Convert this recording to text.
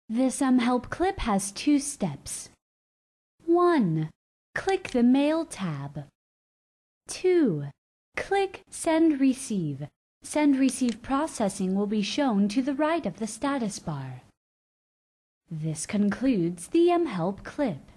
This Help clip has 2 steps. 1. Click the Mail tab. 2. Click Send Receive. Send Receive processing will be shown to the right of the status bar. This concludes the Help clip.